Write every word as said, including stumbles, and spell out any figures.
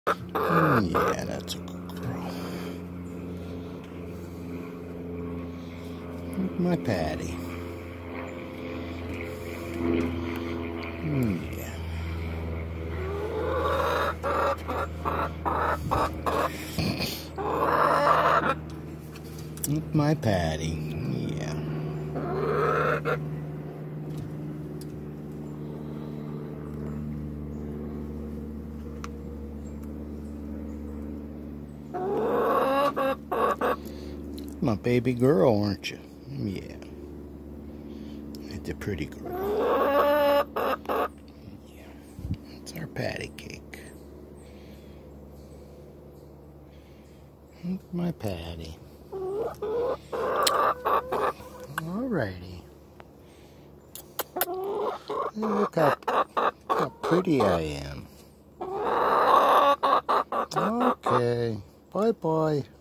Mm, yeah, that's a good girl. My Patty. Mm, yeah. My Patty. Yeah. My baby girl, aren't you? Yeah. That's a pretty girl. Yeah. It's our patty cake. My Patty. Alrighty. Look how, how pretty I am. Okay. Bye-bye.